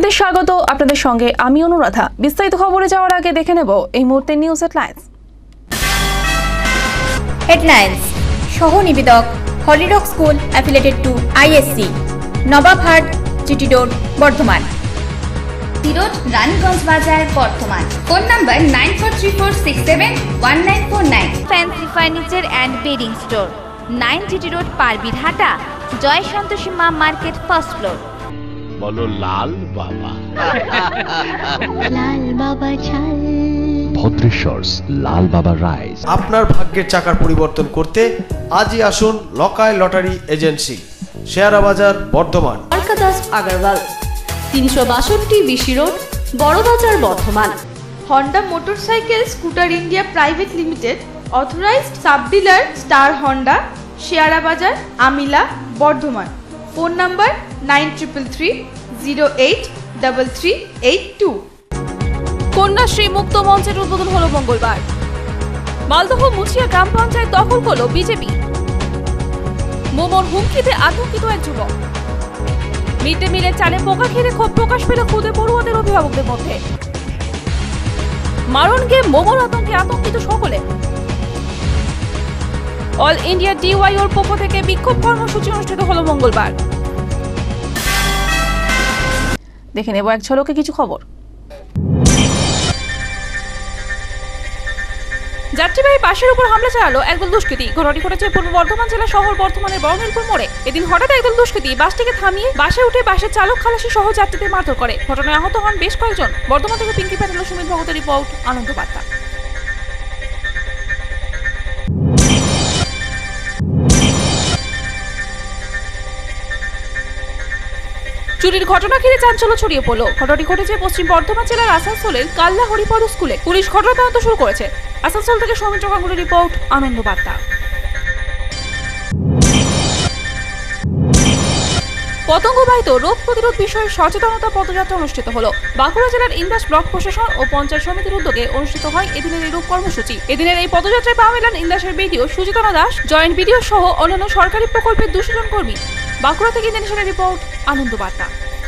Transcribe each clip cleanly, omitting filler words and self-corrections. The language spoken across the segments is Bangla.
আপনাদের স্বাগত। আপনাদের সঙ্গে আমি অনুরাধা। বিস্তারিত খবরে যাওয়ার আগে দেখে নেব এই মুহূর্তের নিউজ হেডলাইন্স। সহ নিবেদক হলিডক school affiliated to ISC, Nababhat, GT road, Bardhaman. তিরোড, রানীগঞ্জ বাজার, Bardhaman. Phone number 9434671949। Fancy furniture and bedding store, 9 GT road, Parbirhata, Jai Santoshi Maa market, first floor. বলো লাল বাবা। লাল বাবা চাল। ভদ্রেশ্বরস লাল বাবা রাইস। আপনার ভাগ্যের চাকার পরিবর্তন করতে আজই আসুন লকায় লটারি এজেন্সি, শেয়ারা বাজার, বর্ধমান। আরকাদাস Agarwal, 362 BC road, Barabazar, Bardhaman. Honda motorcycle scooter India private limited, authorised sub dealer star Honda, শেয়ারা বাজার, আমিলা, বর্ধমান। Phone number 9333083382। কন্যাশ্রী মুক্ত মঞ্চের উদ্বোধন হলো মঙ্গলবার। মালদহ মুছিয়া গ্রাম পঞ্চায়েত দখল করল বিজেপি। মোমোর হুমকিতে আতঙ্কিত এক যুবক। মিড ডে মিলের চালে পোকা খেলে ক্ষোভ প্রকাশ পেল খুদে পড়ুয়াদের অভিভাবকদের মধ্যে। মারণকে মোমোর আতঙ্কে আতঙ্কিত সকলে। অল ইন্ডিয়া ডিওয়াইওর পক্ষ থেকে বিক্ষোভ কর্মসূচি অনুষ্ঠিত হলো মঙ্গলবার। দেখে নেব এক ঝলকে কিছু খবর। যাত্রীবাহী বাসের উপর হামলা চালালো একদল দুষ্কৃতী। ঘটনাটি ঘটেছে পূর্ব বর্ধমান জেলা শহর বর্ধমানের বড়মিলপুর মোড়ে। এদিন হঠাৎ একদল দুষ্কৃতী বাসটিকে থামিয়ে বাসে উঠে বাসের চালক খালাসি সহ যাত্রীদের মারধর করে। ঘটনায় আহত হন বেশ কয়েকজন। বর্ধমান থেকে পিঙ্কি প্যাটেল ও সুমিত ভগতের রিপোর্ট, আনন্দ বার্তা। চুরির ঘটনা ঘিরে চাঞ্চল্য ছড়িয়ে পড়ল। ঘটনাটি ঘটেছে পশ্চিম বর্ধমান জেলার আসানসোলের কাল্লা হরিপদ স্কুলে। পুলিশ ঘটনা তদন্ত শুরু করেছে। আসানসোল থেকে সৌমিত্র গাঙ্গুলির রিপোর্ট, আনন্দ বার্তা। পতঙ্গবাহিত রোগ প্রতিরোধ বিষয়ে সচেতনতা পদযাত্রা অনুষ্ঠিত হলো। বাঁকুড়া জেলার ইন্দাস ব্লক প্রশাসন ও পঞ্চায়েত সমিতির উদ্যোগে অনুষ্ঠিত হয় এদিনের এই রূপ কর্মসূচি। এদিনের এই পদযাত্রায় পা মেলান ইন্দাসের BDO Sujita Das, joint BDO সহ অন্যান্য সরকারি প্রকল্পের 200 জন কর্মী। বাঁকুড়া থেকে ইন্টারন্যাশনাল রিপোর্ট, আনন্দ বার্তা।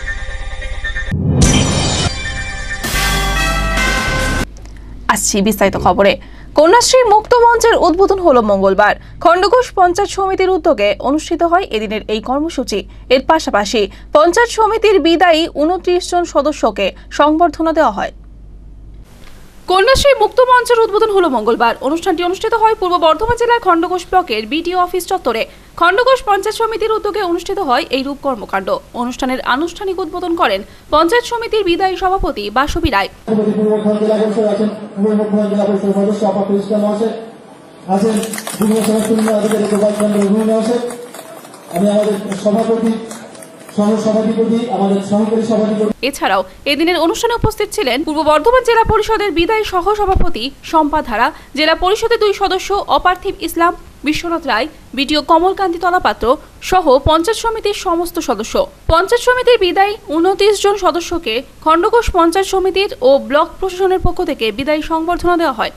আসছি বিস্তারিত খবরে। কন্যাশ্রী মুক্ত মঞ্চের উদ্বোধন হলো মঙ্গলবার। খণ্ডঘোষ পঞ্চায়েত সমিতির উদ্যোগে অনুষ্ঠিত হয় এদিনের এই কর্মসূচি। এর পাশাপাশি পঞ্চায়েত সমিতির বিদায়ী 29 জন সদস্যকে সংবর্ধনা দেওয়া হয়। কন্যাশ্রী মুক্ত মঞ্চের উদ্বোধন হলো মঙ্গলবার। অনুষ্ঠানটি অনুষ্ঠিত হয় পূর্ব বর্ধমান জেলার খণ্ডঘোষ ব্লকের বিডিও অফিস চত্বরে। খণ্ডঘোষ পঞ্চায়েত সমিতির উদ্যোগে অনুষ্ঠিত হয় এই রূপ কর্মকাণ্ড। অনুষ্ঠানের আনুষ্ঠানিক উদ্বোধন করেন পঞ্চায়েত সমিতির বিদায়ী সভাপতি বাসবী রায়। এছাড়াও এদিনের অনুষ্ঠানে উপস্থিত ছিলেন পূর্ব বর্ধমান জেলা পরিষদের বিদায়ী সহ সভাপতি শম্পা ধারা, জেলা পরিষদের 2 সদস্য অপার্থিব ইসলাম, বিশ্বনাথ রায়, বিডিও কমলকান্তি তলাপাত্র সহ পঞ্চায়েত সমিতির সমস্ত সদস্য। পঞ্চায়েত সমিতির বিদায়ী 29 জন সদস্যকে খণ্ডঘোষ পঞ্চায়েত সমিতির ও ব্লক প্রশাসনের পক্ষ থেকে বিদায়ী সংবর্ধনা দেওয়া হয়।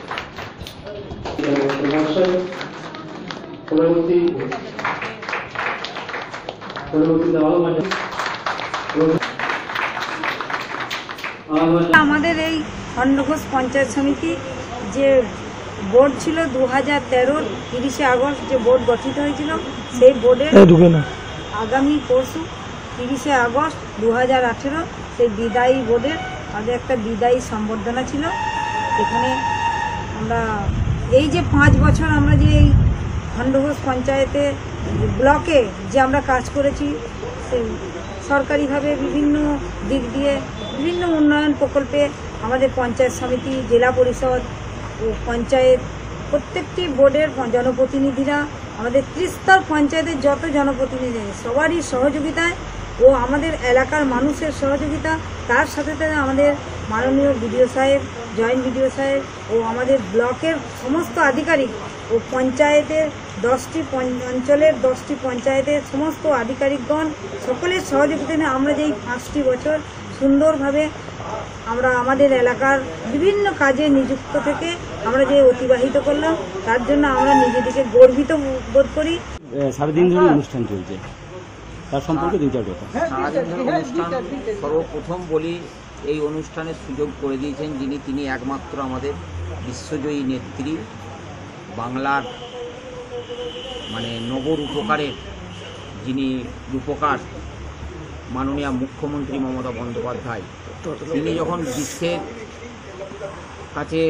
আমাদের এই খণ্ডঘোষ পঞ্চায়েত সমিতি যে বোর্ড ছিল 2013 30 আগস্ট যে বোর্ড গঠিত হয়েছিল, সেই বোর্ডের আগামী পরশু 30 আগস্ট 2018 সেই বিদায়ী বোর্ডের আমাদের একটা বিদায়ী সম্বর্ধনা ছিল। এখানে আমরা এই যে 5 বছর আমরা যে এই খণ্ডঘোষ পঞ্চায়েতে ব্লকে যে আমরা কাজ করেছি, সেই সরকারিভাবে বিভিন্ন দিক দিয়ে বিভিন্ন উন্নয়ন প্রকল্পে আমাদের পঞ্চায়েত সমিতি, জেলা পরিষদ ও পঞ্চায়েত প্রত্যেকটি বোর্ডের জনপ্রতিনিধিরা, আমাদের ত্রিস্তর পঞ্চায়েতের যত জনপ্রতিনিধি সবারই সহযোগিতায় ও আমাদের এলাকার মানুষের সহযোগিতা, তার সাথে সাথে আমাদের মাননীয় বিডিও সাহেব, জয়েন্ট বিডিও সাহেব ও আমাদের ব্লকের সমস্ত আধিকারিক ও পঞ্চায়েতের 10টি অঞ্চলের 10টি পঞ্চায়েতের সমস্ত আধিকারিকগণ সকলের সহযোগিতায় আমরা যে এই 5টি বছর সুন্দরভাবে আমরা আমাদের এলাকার বিভিন্ন কাজে নিযুক্ত থেকে আমরা যে অতিবাহিত করলাম, তার জন্য আমরা নিজেদেরকে গর্বিত বোধ করি। 3.5 দিন ধরে অনুষ্ঠান চলছে। তার সম্পর্কে দুই চার কথা। সারাদিন ধরে অনুষ্ঠান, সর্বপ্রথম বলি এই অনুষ্ঠানের সুযোগ করে দিয়েছেন তিনি একমাত্র আমাদের বিশ্বজয়ী নেত্রী, বাংলার মানে নবরূপকারের যিনি রূপকার মাননীয় মুখ্যমন্ত্রী মমতা বন্দ্যোপাধ্যায়। তিনি যখন বিশ্বের কাছে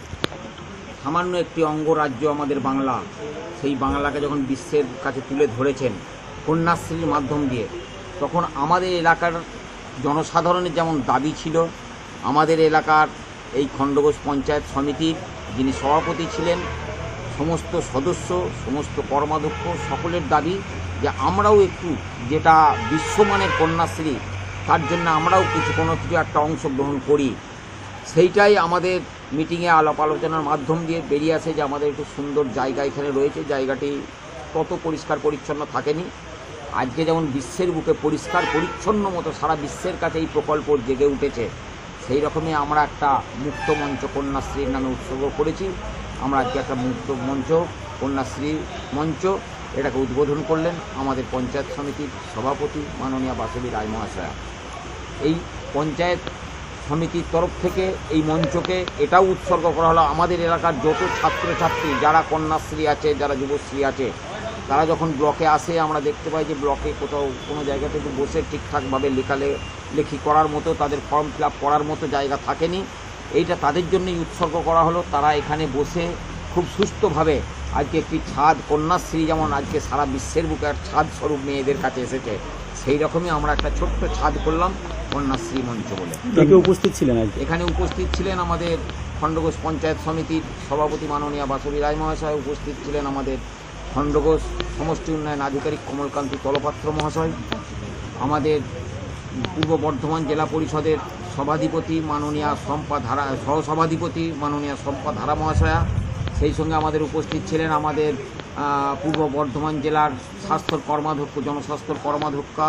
সামান্য একটি অঙ্গরাজ্য আমাদের বাংলা, সেই বাংলাকে যখন বিশ্বের কাছে তুলে ধরেছেন কন্যাশ্রীর মাধ্যম দিয়ে, তখন আমাদের এলাকার জনসাধারণের যেমন দাবি ছিল, আমাদের এলাকার এই খণ্ডঘোষ পঞ্চায়েত সমিতির যিনি সভাপতি ছিলেন, সমস্ত সদস্য, সমস্ত কর্মাধ্যক্ষ সকলের দাবি যে আমরাও একটু যেটা বিশ্বমানের কন্যাশ্রী, তার জন্য আমরাও কোনো কিছু একটা অংশগ্রহণ করি। সেইটাই আমাদের মিটিংয়ে আলাপ আলোচনার মাধ্যম দিয়ে বেরিয়ে আসে যে আমাদের একটু সুন্দর জায়গা এখানে রয়েছে, জায়গাটি তত পরিষ্কার পরিচ্ছন্ন থাকেনি। আজকে যেমন বিশ্বের বুকে পরিষ্কার পরিচ্ছন্ন মতো সারা বিশ্বের কাছে এই প্রকল্প জেগে উঠেছে, সেই রকমই আমরা একটা মুক্ত মঞ্চ কন্যাশ্রীর নামে উৎসর্গ করেছি। আমরা আজকে একটা মুক্ত মঞ্চ কন্যাশ্রী মঞ্চ এটাকে উদ্বোধন করলেন আমাদের পঞ্চায়েত সমিতির সভাপতি মাননীয়া বাসবী রায় মহাশয়া। এই পঞ্চায়েত সমিতির তরফ থেকে এই মঞ্চকে এটাও উৎসর্গ করা হলো আমাদের এলাকার যত ছাত্রছাত্রী যারা কন্যাশ্রী আছে, যারা যুবশ্রী আছে, তারা যখন ব্লকে আসে আমরা দেখতে পাই যে ব্লকে কোথাও কোনো জায়গা থেকে বসে ঠিকঠাকভাবে লেখালেখি করার মতো, তাদের ফর্ম ফিল আপ করার মতো জায়গা থাকেনি। এইটা তাদের জন্যই উৎসর্গ করা হলো। তারা এখানে বসে খুব সুস্থভাবে আজকে একটি ছাদ, কন্যাশ্রী যেমন আজকে সারা বিশ্বের বুকে এক ছাদ স্বরূপ মেয়েদের কাছে এসেছে, সেই রকমই আমরা একটা ছোট্ট ছাদ করলাম কন্যাশ্রী মঞ্চ বলে। উপস্থিত ছিলেন এখানে উপস্থিত ছিলেন আমাদের খণ্ডঘোষ পঞ্চায়েত সমিতির সভাপতি মাননীয়া বাসবী রায় মহাশয়, উপস্থিত ছিলেন আমাদের খণ্ডঘোষ সমষ্টি উন্নয়ন আধিকারিক কমলকান্তি তলপাত্র মহাশয়, আমাদের পূর্ব বর্ধমান জেলা পরিষদের সভাধিপতি মাননীয়া শম্পা ধারা, সহসভাধিপতি মাননীয়া শম্পা ধারা মহাশয়া, সেই সঙ্গে আমাদের উপস্থিত ছিলেন আমাদের পূর্ব বর্ধমান জেলার স্বাস্থ্য কর্মাধ্যক্ষ, জনস্বাস্থ্য কর্মাধ্যক্ষা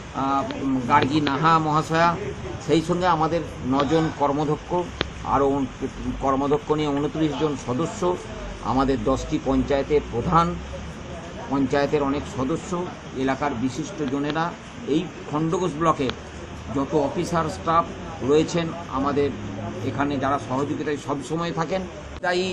গার্গী নাহা মহাশয়া, সেই সঙ্গে আমাদের 9 জন কর্মধ্যক্ষ, আরও কর্মধ্যক্ষ নিয়ে 29 জন সদস্য, আমাদের 10টি পঞ্চায়েতের প্রধান, পঞ্চায়েতের অনেক সদস্য, এলাকার বিশিষ্ট জনেরা, এই খণ্ডঘোষ ব্লকের যত অফিসার স্টাফ রয়েছেন আমাদের এখানে যারা সহযোগিতায় সবসময় থাকেন। বিদায়ী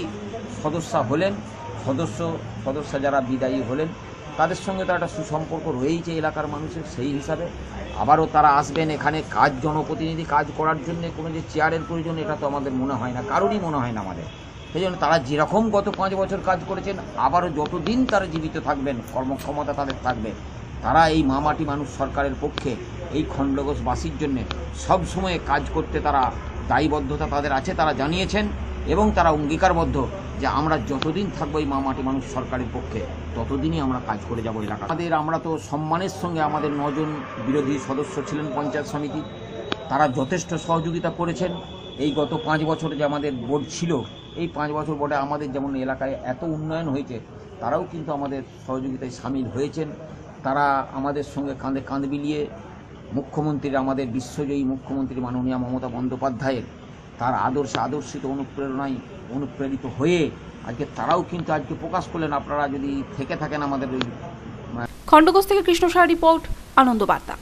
সদস্য যারা বিদায়ী হলেন তাদের সঙ্গে তো একটা সুসম্পর্ক রয়েইছে এলাকার মানুষের, সেই হিসাবে আবারও তারা আসবেন এখানে কাজ, জনপ্রতিনিধি কাজ করার জন্য। কোনো যে চেয়ারের প্রয়োজন এটা তো আমাদের মনে হয় না, কারোরই মনে হয় না আমাদের। সেই জন্য তারা যেরকম গত 5 বছর কাজ করেছেন, আবারও যতদিন তারা জীবিত থাকবেন, কর্মক্ষমতা তাদের থাকবে, তারা এই মামাটি মানুষ সরকারের পক্ষে এই খণ্ডঘোষবাসীর জন্য সব সময় কাজ করতে তারা দায়বদ্ধতা তাদের আছে, তারা জানিয়েছেন এবং তারা অঙ্গীকারবদ্ধ যে আমরা যতদিন থাকবো এই মামাটি মানুষ সরকারের পক্ষে ততদিনই আমরা কাজ করে যাবো এলাকা। আমরা তো সম্মানের সঙ্গে আমাদের 9 জন বিরোধী সদস্য ছিলেন পঞ্চায়েত সমিতি, তারা যথেষ্ট সহযোগিতা করেছেন। এই গত 5 বছর যে আমাদের বোর্ড ছিল, এই 5 বছর বোর্ডে আমাদের যেমন এলাকায় এত উন্নয়ন হয়েছে, তারাও কিন্তু আমাদের সহযোগিতায় সামিল হয়েছেন। তারা আমাদের সঙ্গে কাঁধে কাঁধ মিলিয়ে মুখ্যমন্ত্রীর, আমাদের বিশ্বজয়ী মুখ্যমন্ত্রী মাননীয়া মমতা বন্দ্যোপাধ্যায়ের তার আদর্শিত অনুপ্রেরিত হয়ে আজকে তারাও কিন্তু আজকে প্রকাশ করলেন। আপনারা যদি থেকে থাকেন আমাদের ওই খণ্ডঘোষ থেকে কৃষ্ণ সাহা রিপোর্ট, আনন্দ বার্তা।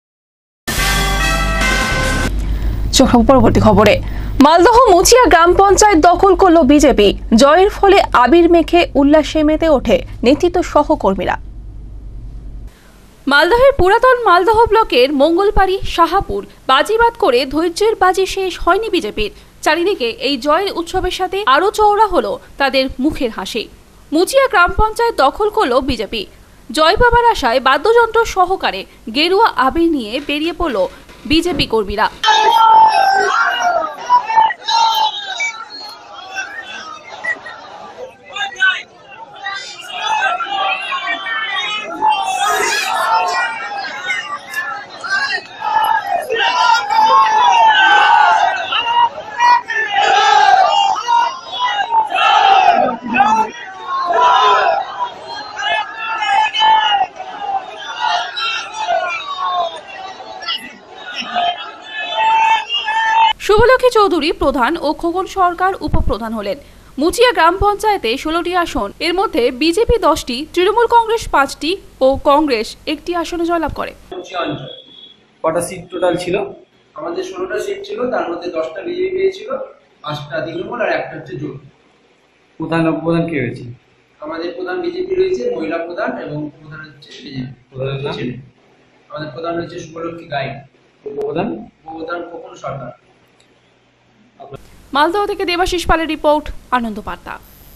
পরবর্তী খবরে, মালদহ মুচিয়া গ্রাম পঞ্চায়েত দখল করল বিজেপি। জয়ের ফলে আবির মেখে উল্লাসে মেতে ওঠে নেতৃত্ব সহকর্মীরা। মালদহের পুরাতন মালদহ ব্লকের মঙ্গলপাড়ি শাহাপুর বাজিবাদ করে ধৈর্যের বাজি শেষ হয়নি বিজেপির। চারিদিকে এই জয়ের উৎসবের সাথে আরও চওড়া হলো তাদের মুখের হাসি। মুচিয়া গ্রাম পঞ্চায়েত দখল করল বিজেপি। জয় পাবার আশায় বাদ্যযন্ত্র সহকারে গেরুয়া আবির নিয়ে বেরিয়ে পড়ল বিজেপি কর্মীরা। শুভলক্ষী চৌধুরী প্রধান ও খোকন সরকার উপপ্রধান হলেন। মুচিয়া গ্রাম পঞ্চায়েতে 16টি আসন, এর মধ্যে বিজেপি 10টি, তৃণমূল কংগ্রেস 5টি ও কংগ্রেস 1টি আসনে জয়লাভ করে। কটা সিট টোটাল ছিল? আমাদের 16টা সিট ছিল, তার মধ্যে 10টা বিজেপি পেয়েছিল, 5টা তৃণমূল আর 1টা হচ্ছে জোট। প্রধান উপপ্রধান কে হয়েছে? আমাদের প্রধান বিজেপি রয়েছে, মহিলা প্রধান, এবং প্রধান হচ্ছে বিজেপি। আমাদের প্রধান হচ্ছে শুভলক্ষ্মী গাইড, উপপ্রধান খোকন সরকার। মালদহ থেকে দেবাশিস পালের রিপোর্ট, আনন্দ বার্তা।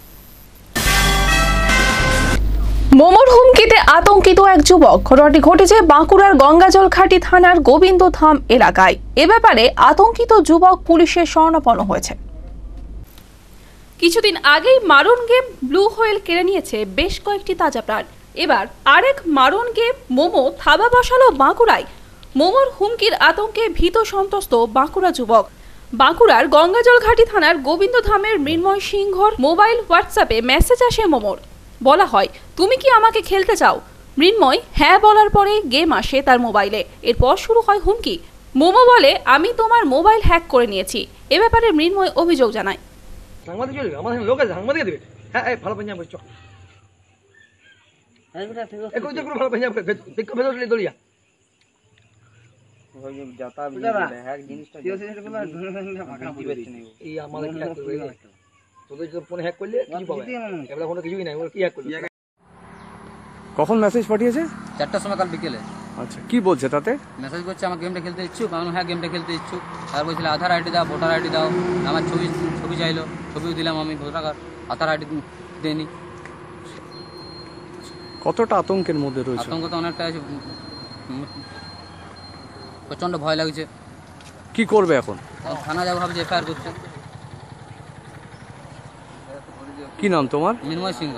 মোমোর হুমকিতে আতঙ্কিত এক যুবক। ঘটনাটি ঘটেছে বাঁকুড়ার গঙ্গাজলঘাটি থানার গোবিন্দধাম এলাকায়। এ ব্যাপারে আতঙ্কিত যুবক পুলিশের শরণাপন্ন হয়েছে। কিছুদিন আগেই মারণ গেম ব্লু হোয়েল কেড়ে নিয়েছে বেশ কয়েকটি তাজা প্রাণ। এবার আরেক মারণ গেম মোমো থাবা বসালো বাঁকুড়ায়। মোমোর হুমকির আতঙ্কে ভীত সন্ত্রস্ত বাঁকুড়া যুবক। বাঁকুড়ার গঙ্গাজলঘাটি থানার গোবিন্দধামের মৃন্ময় সিংহর মোবাইল হোয়াটসঅ্যাপে মেসেজ আসে মোমোর। বলা হয়, তুমি কি আমাকে খেলতে চাও? মৃন্ময় হ্যাঁ বলার পরে গেম আসে তার মোবাইলে। এরপর শুরু হয় হুমকি। মোমো বলে, আমি তোমার মোবাইল হ্যাক করে নিয়েছি। এ ব্যাপারে মৃন্ময় অভিযোগ জানায়। কখন মেসেজ পাঠিয়েছে? 4টার সময় কাল বিকেলে। আচ্ছা, কি বলছে তাতে? মেসেজ করছে আমার গেমটা খেলতে ইচ্ছুক। আমি হ্যাঁ গেমটা খেলতে ইচ্ছুক। আর বলছিল আধার আইডি দাও, ভোটার আইডি দাও। আমার ছবি চাইলো, ছবিও দিলাম আমি, ভোটার কার্ড, আধার আইডি দেয়নি। কতটা আতঙ্কের মধ্যে রয়েছে? আতঙ্ক তো অনেকটা আছে, প্রচন্ড ভয় লাগছে। কি করবে এখন? থানা যাবো ভাবছি, এফআইআর করছে। কি নাম তোমার? মৃন্ময় সিংহ।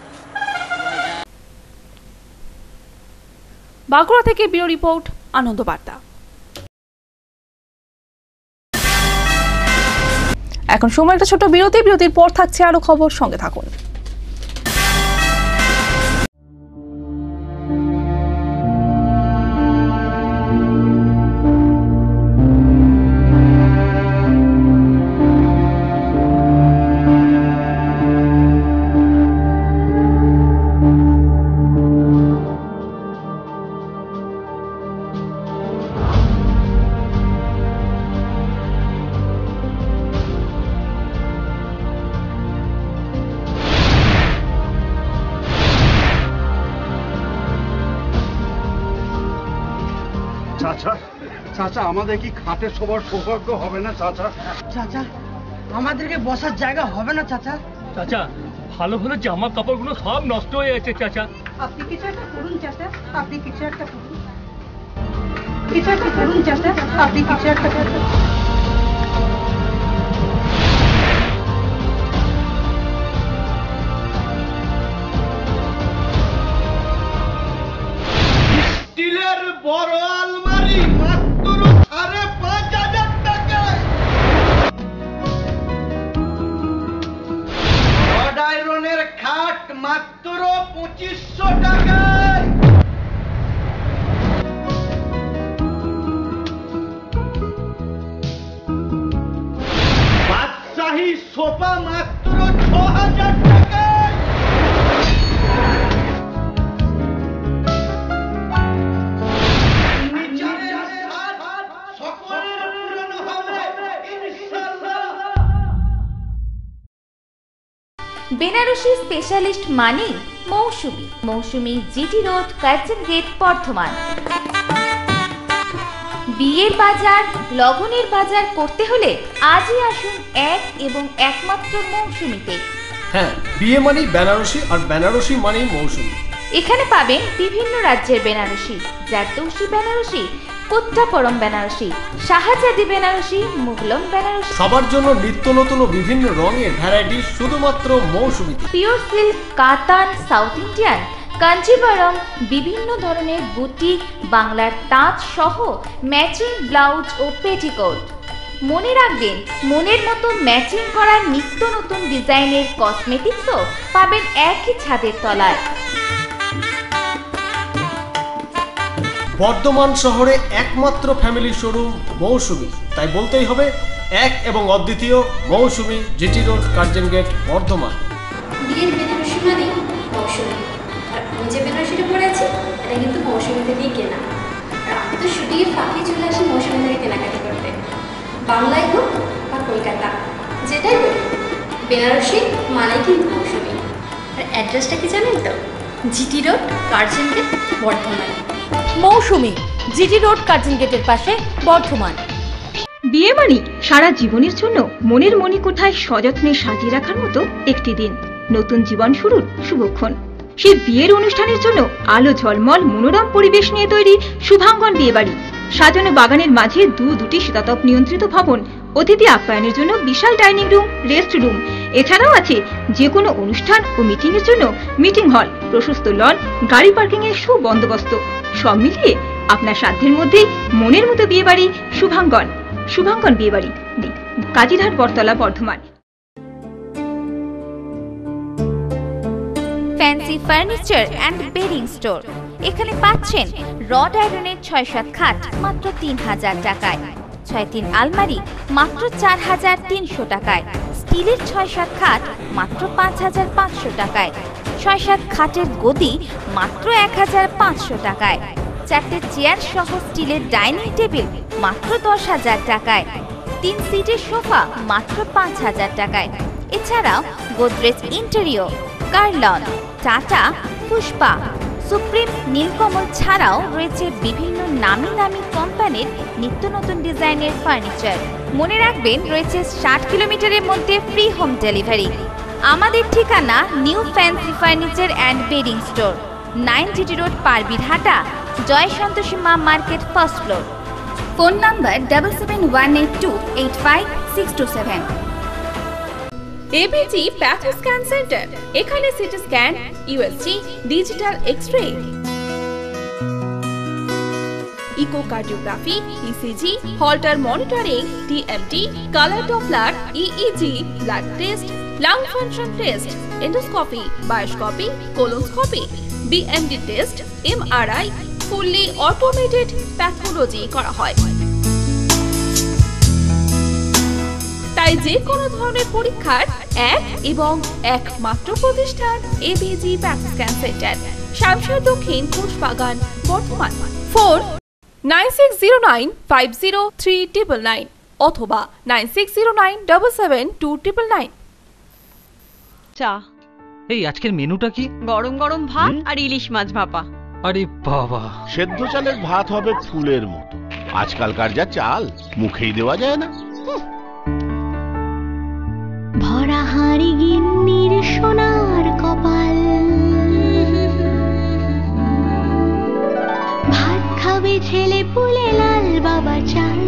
বাঁকুড়া থেকে ব্যুরো রিপোর্ট, আনন্দ বার্তা। এখন সময় একটা ছোট বিরতি। বিরতির পর থাকছে আরো খবর, সঙ্গে থাকুন। চাচা, চাচা, আমাদের কি খাটে সবার সৌভাগ্য হবে না চাচা? চাচা, আমাদেরকে বসার জায়গা হবে না চাচা? চাচা, ভালো ভালো জামা কাপড়গুলো সব নষ্ট হয়ে যাচ্ছে চাচা। আপনি কিছু একটা করুন চাচা, আপনি কিছু একটা করুন, কিছু একটা করুন চাচা, আপনি কিছু একটা করুন। স্টিলের বড় আলমারি মাত্র 5,500 টাকায়। রড আয়রনের খাট মাত্র 2500 টাকায়। বাদশাহী সোফা মাত্র 6,000 টাকায়। বেনারসি স্পেশালিস্ট মানে Mousumi. Mousumi GT road, Curzon gate, Bardhaman. বিয়ের বাজার, লগনের বাজার করতে হলে আজই আসুন এক এবং একমাত্র মৌসুমীতে। হ্যাঁ, বিয়ে মানেই বেনারসি, আর বেনারসি মানেই মৌসুমী। এখানে পাবেন বিভিন্ন রাজ্যের বেনারসি, জারদৌসি বেনারসি, কোট্টাপরম বেনারসি, শাহজাদি বেনারসি, মুগলন বেনারসি। সবার জন্য নিত্য নতুন ও বিভিন্ন রঙের ভ্যারাইটি শুধুমাত্র মৌসুমীতে। পিওর সিল্ক, কাতান, সাউথ ইন্ডিয়ান, কাঞ্জিভারম, বিভিন্ন ধরনের বুটিক, বাংলার তাঁত সহ ম্যাচিং ব্লাউজ ও পেটিকোট। মনে রাখবেন, মনের মতো ম্যাচিং করা নিত্য নতুন ডিজাইনের কসমেটিক্সও পাবেন একই ছাদের তলায়। বর্ধমান শহরে একমাত্র ফ্যামিলি শোরুম মৌসুমী, তাই বলতেই হবে এক এবং অদ্বিতীয় Mousumi, GT road, Curzon gate, Bardhaman. বিয়ের বেনারসি মানে মৌসুমী, আর আমি যে বেনারসিটা পরে আছি এটা কিন্তু মৌসুমী থেকেই কেনা। আর আমি তো শুটিংয়ের ফাঁকে চলে আসি মৌসুমী থেকে কেনাকাটি করতে, বাংলায় হোক বা কলকাতা, যেটাই বলি বেনারসি মানে কিন্তু মৌসুমী। আর অ্যাড্রেসটা কি জানেন তো? GT road, Curzon gate, Bardhaman. Mousumi, GT road, Curzon গেটের পাশে, বর্ধমান। বিয়ে মানে সারা জীবনের জন্য মনের মণিকোঠায় সযত্নে সাজিয়ে রাখার মতো একটি দিন, নতুন জীবন শুরুর শুভক্ষণ। সেই বিয়ের অনুষ্ঠানের জন্য আলো ঝলমল মনোরম পরিবেশ নিয়ে তৈরি শুভাঙ্গন বিয়েবাড়ি। সাজানো বাগানের মাঝে দুটি শীতাতপ নিয়ন্ত্রিত ভবন, অতিথি আপ্যায়নের জন্য বিশাল ডাইনিং রুম, রেস্ট রুম, এছাড়াও আছে যে কোনো অনুষ্ঠান ও মিটিং এর জন্য মিটিং হল, প্রশস্ত লন, গাড়ি পার্কিং এর সুবন্দোবস্ত। সব মিলিয়ে আপনার সাধ্যের মধ্যেই মনের মতো বিয়েবাড়ি শুভাঙ্গন। শুভাঙ্গন বিয়েবাড়ি, Kazirhat, Battala, Bardhaman. Fancy furniture and bedding store. এখানে পাচ্ছেন রড আয়রনের 6-7 খাট মাত্র 3000 টাকায়, 6-3 আলমারি মাত্র 4300 টাকায়, স্টিলের 6-7 খাট মাত্র 5500 টাকায়, 6-7 খাটের গদি মাত্র 1500 টাকায়, 4টে চেয়ার সহ স্টিলের ডাইনিং টেবিল মাত্র 10000 টাকায়, 3 সিটের সোফা মাত্র 5000 টাকায়। এছাড়াও Godrej interior, Kurlon, Tata, Pushpa, Supreme, Nilkamal ছাড়াও রয়েছে বিভিন্ন নামি দামি কোম্পানির নিত্য নতুন ডিজাইনের ফার্নিচার। মনে রাখবেন রয়েছে 60 কিলোমিটারের মধ্যে ফ্রি হোম ডেলিভারি। আমাদের ঠিকানা new fancy furniture and bedding store, 9 GT road, Parbirhata, Jai Santoshi Maa market, first floor. Phone number 7718285627। ABG patho scan centre, এখানে CT scan, USG, digital X-ray, echocardiography, ECG, Holter monitoring, TMT, colour Doppler, EEG, blood test, lung function test, endoscopy, biopsy, colonoscopy, BMD test, MRI, fully automated pathology করা হয়। তাই যে কোনো ধরনের পরীক্ষার এক এবং একমাত্র প্রতিষ্ঠান এবিজি প্যাথো স্ক্যান সেন্টার, শামশার দক্ষিণ, ঘোষবাগান, বর্ধমান। ফোন 9609503999 অথবা 9609772999। চা। এই আজকের মেনুটা কি? গরম গরম ভাত আর ইলিশ মাছ ভাপা। আরে বাবা, সেদ্ধ চালের ভাত হবে ফুলের মতো, আজকালকার যা চাল মুখেই দেওয়া যায় না। ভরা হাড়ি গিন্নির সোনার কপাল, ভাত খাবে ছেলে পুলে লাল বাবা চাল।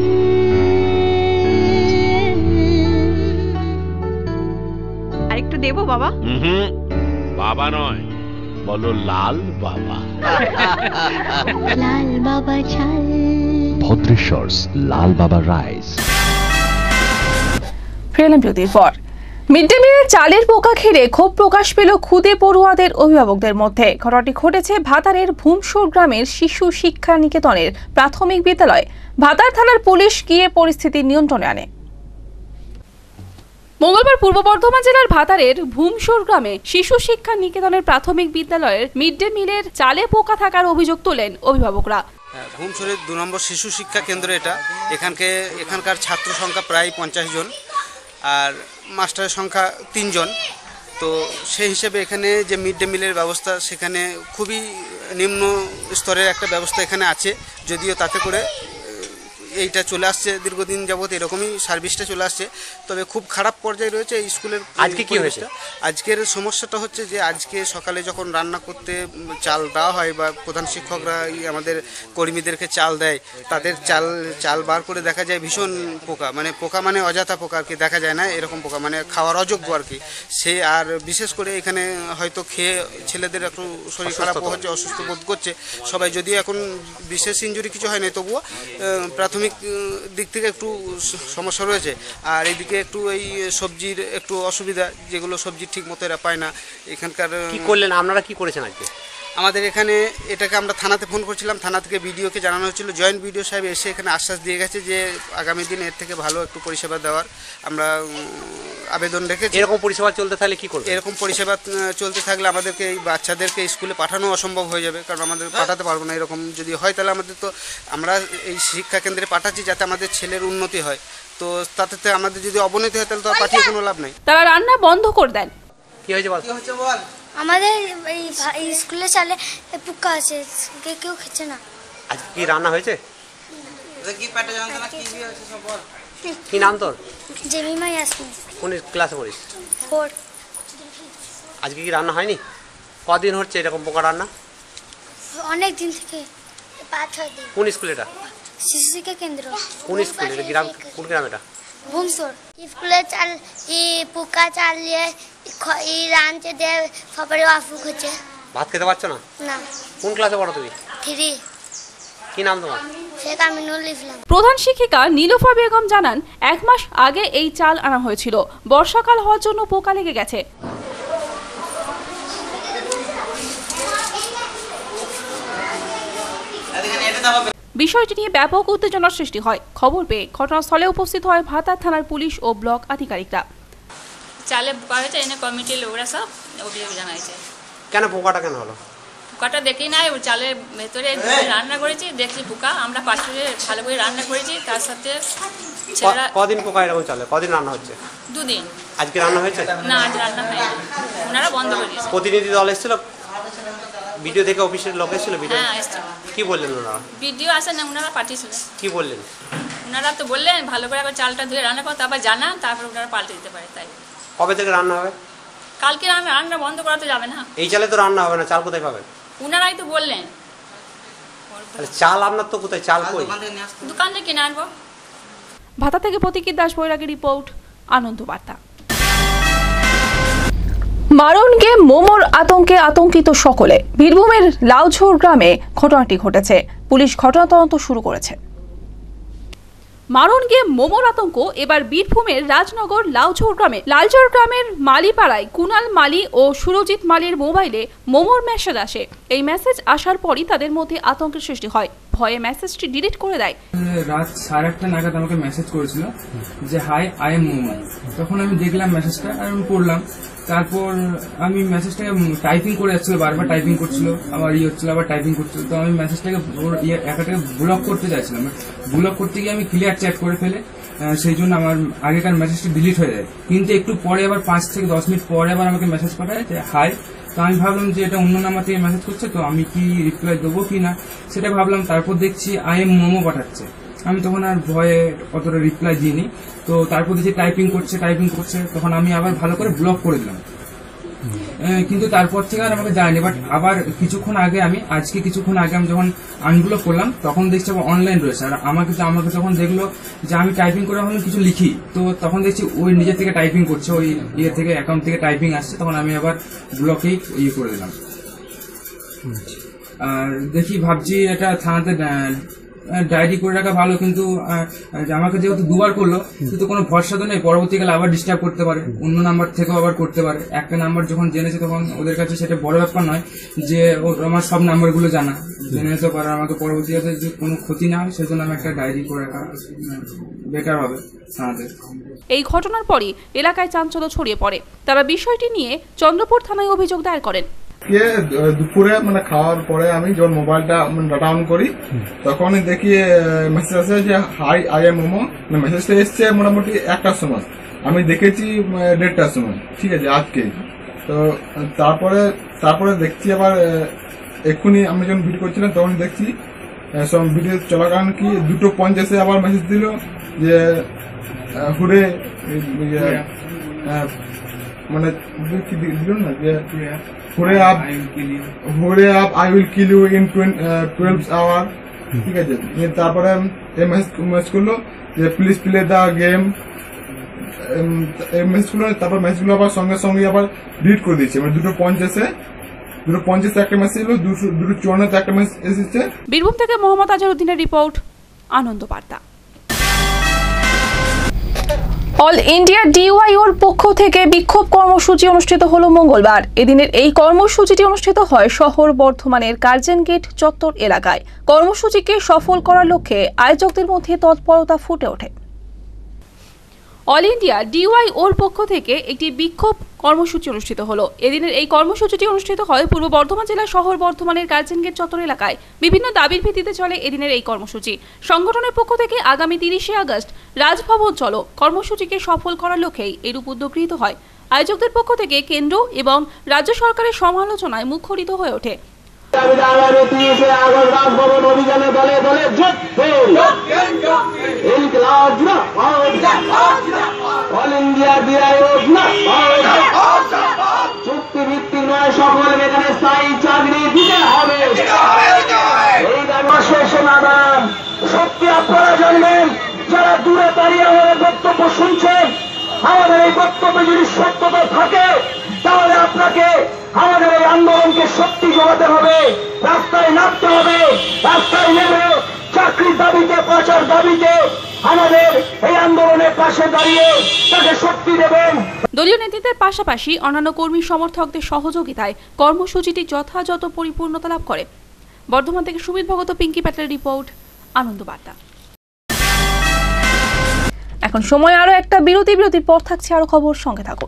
আরেকটু দেবো বাবা? বাবা নয়, বলো লাল বাবা। লাল বাবা চাল। ভদ্রেশ্বরস লাল বাবা রাইস। ফেরলাম বিরতির পর। মিড ডে মিলের চালের পোকা ঘিরে ক্ষোভ প্রকাশ পেল খুদে পড়ুয়াদের অভিভাবকদের মধ্যে। ঘটনাটি ঘটেছে ভাতারের ভূমসোর গ্রামের শিশু শিক্ষা নিকেতনের প্রাথমিক বিদ্যালয়। ভাতার থানার পুলিশ গিয়ে পরিস্থিতি নিয়ন্ত্রণে আনে। মঙ্গলবার পূর্ব বর্ধমান জেলার ভাতারের ভূমসোর গ্রামে শিশু শিক্ষা নিকেতনের প্রাথমিক বিদ্যালয়ের মিড ডে মিলের চালে পোকা থাকার অভিযোগ তোলেন অভিভাবকরা। ভূমসোরের 2 নম্বর শিশু শিক্ষা কেন্দ্র এটা। এখানকার ছাত্র সংখ্যা প্রায় 50 জন আর মাস্টারের সংখ্যা 3 জন। তো সেই হিসেবে এখানে যে মিড ডে মিলের ব্যবস্থা সেখানে খুবই নিম্ন স্তরের একটা ব্যবস্থা এখানে আছে, যদিও তাতে করে এইটা চলে আসছে দীর্ঘদিন যাবত এরকমই সার্ভিসটা চলে আসছে। তবে খুব খারাপ পর্যায়ে রয়েছে এই স্কুলের। আজকে কি হয়েছে? আজকের সমস্যাটা হচ্ছে যে আজকে সকালে যখন রান্না করতে চাল দেওয়া হয় বা প্রধান শিক্ষকরা আমাদের কর্মীদেরকে চাল দেয়, তাদের চাল বার করে দেখা যায় ভীষণ পোকা, মানে অযথা পোকা আর কি, দেখা যায় না এরকম পোকা, মানে খাওয়ার অযোগ্য আর কি। সে আর বিশেষ করে এখানে হয়তো খেয়ে ছেলেদের একটু শরীর খারাপ হচ্ছে, অসুস্থ বোধ করছে সবাই, যদিও এখন বিশেষ ইনজুরি কিছু হয় না, তবুও প্রাথমিক দিক থেকে একটু সমস্যা রয়েছে। আর এইদিকে একটু এই সবজির একটু অসুবিধা, যেগুলো সবজি ঠিক মতো এরা পায় না এখানকার। কি করলেন আপনারা, কি করেছেন আজকে? আমাদের এখানে এটাকে আমরা থানাতে ফোন করছিলাম, থানা থেকে বিডিওকে জানানো হচ্ছিল, জয়েন্ট বিডিও সাহেব এসে এখানে আশ্বাস দিয়ে গেছে যে আগামী দিনে এর থেকে ভালো একটু পরিষেবা দেওয়ার আমরা আবেদন রেখেছি। এরকম পরিষেবা চলতে থাকলে কি করবে? এরকম পরিষেবা চলতে থাকলে আমাদেরকে এই বাচ্চাদেরকে স্কুলে পাঠানো অসম্ভব হয়ে যাবে, কারণ আমাদের পাঠাতে পারবো না। এরকম যদি হয় তাহলে আমাদের তো আমরা এই শিক্ষা কেন্দ্রে পাঠাচ্ছি যাতে আমাদের ছেলের উন্নতি হয়, তো তাতে আমাদের যদি অবনতি হয় তাহলে তো পাঠিয়ে কোনো লাভ নেই। তারা রান্না বন্ধ করে দেন। কি হয়েছে বল? আমাদের এই স্কুলে চালে পোকা আছে, কেউ খেছে না। আজ কি রান্না হয়েছে? কি পেটে যন্ত্রণা কি হয়েছে সব বল। কি নাম তোর? জেমিমা ইয়াসমিন। কোন ক্লাসে পড়িস? 4। আজকে কি রান্না হয়নি? কদিন হচ্ছে এরকম পোকা রান্না? অনেক দিন থেকে, 5-6 দিন। কোন স্কুল এটা? শিশুশিক্ষা কেন্দ্র। কোন স্কুল এটা? গ্রাম কোন গ্রাম এটা? ভূমসর। স্কুলে চাল পোকা চালিয়ে রাঁধতে দেয়, সবারই অসুখ হচ্ছে। ভাত খেতে পারছো না? না। কোন ক্লাসে পড়ো তুমি? 3। কি নাম তোমার? শেখ আমিনুল ইসলাম। প্রধান শিক্ষিকা নীলুফা বেগম জানান, 1 মাস আগে এই চাল আনা হয়েছিল, বর্ষাকাল হওয়ার জন্য পোকা লেগে গেছে। বিষয়টি নিয়ে ব্যাপক উত্তেজনার সৃষ্টি হয়। খবর পেয়ে ঘটনাস্থলে উপস্থিত হয় ভাতার থানার পুলিশ ও ব্লক আধিকারিকরা। চালে পোকা হয়েছে, এনে কমিটির লোকরা সব অভিযোগ জানাইছে। কেন পোকাটা কেন হলো? পোকাটা দেখি নাই, চালের ভেতরে রান্না করেছি, দেখছি পোকা। আমরা পাশে ভালো করে রান্না করেছি, তার সাথে কদিন পোকা এরকম চলে? কদিন রান্না হচ্ছে? 2 দিন। আজকে রান্না হয়েছে? না, আজ রান্না হয়নি, ওনারা বন্ধ করে দিয়েছে। প্রতিনিধি দল এসেছিল? ভিডিও থেকে অফিসের লোক এসেছিল? ভিডিও কি বললেন ওনারা? ভিডিও আসে না, ওনারা পাঠিয়েছিল। কি বললেন? ওনারা তো বললেন ভালো করে আবার চালটা ধুয়ে রান্না করো, তারপর জানা, তারপর ওনারা পাল্টে দিতে পারে। তাই কবে থেকে রান্না হবে? কালকে রান্না বন্ধ করা তো যাবে না। এই চালে তো রান্না হবে না, চাল কোথায় পাবে? ওনারাই তো বললেন। চাল আপনার তো কোথায়? চাল কই? দোকান থেকে কিনে আনবো। ভাতা থেকে প্রতীকী দাস বৈরাগী রিপোর্ট, আনন্দ বার্তা। মারণকে মোমোর আতঙ্কে আতঙ্কিত সকলে। বীরভূমের লাউঝোর গ্রামে ঘটনাটি ঘটেছে, পুলিশ ঘটনা তদন্ত শুরু করেছে। মারণকে মোমোর আতঙ্ক এবার বীরভূমের রাজনগর লাউঝোর গ্রামে। লালঝোর গ্রামের মালিপাড়ায় কুনাল মালি ও সুরজিৎ মালির মোবাইলে মোমোর মেসেজ আসে। এই মেসেজ আসার পরই তাদের মধ্যে আতঙ্কের সৃষ্টি হয়। ভয়ে মেসেজটি ডিলিট করে দেয়। রাত 1:30 নাগাদ আমাকে মেসেজ করেছিল যে হাই আই এম মোমো। তখন আমি দেখলাম মেসেজটা আর আমি পড়লাম। তারপর আমি মেসেজটাকে টাইপিং করে যাচ্ছিল, বারবার টাইপিং করছিল, আবার হচ্ছিল, আবার টাইপিং করছিল। তো আমি মেসেজটাকে একাটাকে ব্লক করতে চাইছিলাম। ব্লক করতে গিয়ে আমি ক্লিয়ার চ্যাট করে ফেলে সেই জন্য আমার আগেকার মেসেজটা ডিলিট হয়ে যায়। কিন্তু একটু পরে আবার 5 থেকে 10 মিনিট পরে আবার আমাকে মেসেজ পাঠায় যে হাই। তো আমি ভাবলাম যে এটা অন্য নাম্বার থেকে মেসেজ করছে, তো আমি কি রিপ্লাই দেবো কি না সেটা ভাবলাম। তারপর দেখছি আই এম মোমো পাঠাচ্ছে। আমি তখন আর ভয়ে অতটা রিপ্লাই দিইনি। তো তারপর দেখছি টাইপিং করছে, তখন আমি আবার ভালো করে ব্লক করে দিলাম। কিন্তু তারপর থেকে আর আমাকে যায়নি। বাট আবার কিছুক্ষণ আগে আমি যখন আনব্লক করলাম তখন দেখছি আবার অনলাইন রয়েছে। আর আমাকে যখন দেখলো যে আমি টাইপিং করে ভাবলাম কিছু লিখি, তো তখন দেখছি ওই নিজের থেকে টাইপিং করছে, ওই থেকে অ্যাকাউন্ট থেকে টাইপিং আসছে। তখন আমি আবার ব্লকেই করে দিলাম। আর ভাবছি এটা থানাতে ডায়েরি করে রাখা ভালো, কিন্তু আমাকে যেহেতু 2বার করলো, কিন্তু কোনো ভরসা তো নেই, পরবর্তীকালে আবার ডিস্টার্ব করতে পারে, অন্য নাম্বার থেকেও আবার করতে পারে। একটা নাম্বার যখন জেনেছে তখন ওদের কাছে সেটা বড় ব্যাপার নয় যে আমার সব নাম্বারগুলো জেনে নিতে পারে। আমাকে পরবর্তীকালে যদি কোনো ক্ষতি না হয় সেজন্য আমি একটা ডায়েরি করে রাখা বেটার হবে থানাতে। এই ঘটনার পরই এলাকায় চাঞ্চল্য ছড়িয়ে পড়ে। তারা বিষয়টি নিয়ে চন্দ্রপুর থানায় অভিযোগ দায়ের করেন। দুপুরে খাওয়ার পরে আমি যখন মোবাইলটা ডাটা অন করি তখনই দেখি মেসেজ আসে যে হাই আই এম মোমো। মেসেজটা এসছে মোটামুটি 1টার সময়, আমি দেখেছি 1:30টার সময়, ঠিক আছে আজকে। তো তারপরে দেখছি আবার এক্ষুনি আমি যখন ভিডিও করছিলাম তখন দেখছি সব ভিডিও চলাকালীন কি 2:50 আবার মেসেজ দিল যে হুরে কি দিল না যে hurry up I will kill you in 12 hour, ঠিক আছে। তারপরে মেসেজ করলো যে please play the game, message করলো। তারপর মেসেজগুলো আবার সঙ্গে সঙ্গে আবার ডিলিট করে দিয়েছে। 2:50 একটা মেসেজ এলো, 2:54 একটা মেসেজ এসেছে। বীরভূম থেকে মোহাম্মদ আজহারউদ্দিনের রিপোর্ট, আনন্দ বার্তা। অল ইন্ডিয়া ডিওয়াইওর পক্ষ থেকে বিক্ষোভ কর্মসূচি অনুষ্ঠিত হলো মঙ্গলবার। এদিনের এই কর্মসূচিটি অনুষ্ঠিত হয় শহর বর্ধমানের কার্জন গেট চত্বর এলাকায়। কর্মসূচিকে সফল করার লক্ষ্যে আয়োজকদের মধ্যে তৎপরতা ফুটে ওঠে। অল ইন্ডিয়া ডিওয়াইওর পক্ষ থেকে একটি বিক্ষোভ কর্মসূচি অনুষ্ঠিত হলো। এদিনের এই কর্মসূচিটি অনুষ্ঠিত হয় পূর্ব বর্ধমান জেলার শহর বর্ধমানের কার্জন গেট চত্বর এলাকায়। বিভিন্ন দাবির ভিত্তিতে চলে এদিনের এই কর্মসূচি। সংগঠনের পক্ষ থেকে আগামী 30শে আগস্ট রাজভবন চলো কর্মসূচিকে সফল করার লক্ষ্যেই এরূপ উদ্যোগ গৃহীত হয়। আয়োজকদের পক্ষ থেকে কেন্দ্র এবং রাজ্য সরকারের সমালোচনায় মুখরিত হয়ে ওঠে। চুক্তিভিত্তিক নয়, সকল বেতনে স্থায়ী চাকরি দিতে হবে। এই দাবি শেষে না দাঁড়ান। সত্যি আপনারা জানবেন, যারা দূরে দাঁড়িয়ে আমাদের বক্তব্য শুনছেন, আমাদের এই বক্তব্যে যদি সত্যতা থাকে তাহলে আপনাকে আমাদের এই আন্দোলনকে শক্তি যোগাতে হবে, রাস্তায় নামতে হবে। রাস্তায় নেমে চাকরির দাবিতে, পাচার দাবিতে আমাদের এই আন্দোলনের পাশে দাঁড়িয়ে তাকে শক্তি দেবেন। দলীয় নেতৃত্বের পাশাপাশি অন্যান্য কর্মী সমর্থকদের সহযোগিতায় কর্মসূচিটি যথাযথ পরিপূর্ণতা লাভ করে। বর্ধমান থেকে সুমিত ভগত, পিঙ্কি প্যাটেল রিপোর্ট, আনন্দ বার্তা। এখন সময় আরো একটা বিরতির পর থাকছে আরো খবর, সঙ্গে থাকুন।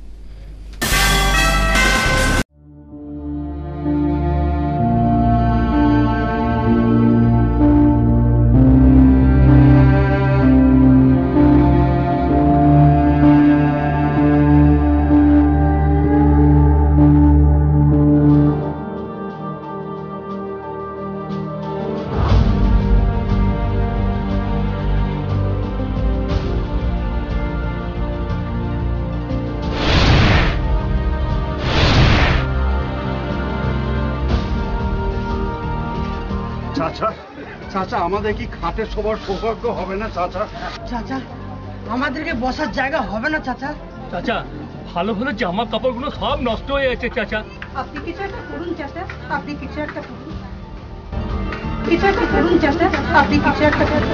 চাচা, চাচা আমাদের কি খাটে সবার সৌভাগ্য হবে না চাচা? চাচা, আমাদেরকে বসার জায়গা হবে না চাচা? চাচা, ভালো ভালো জামা কাপড়গুলো সব নষ্ট হয়ে গেছে চাচা। আপনি কিছু একটা করুন চাচা, আপনি কিছু একটা করুন, কিছু একটা করুন চাচা, আপনি কিছু একটা করুন।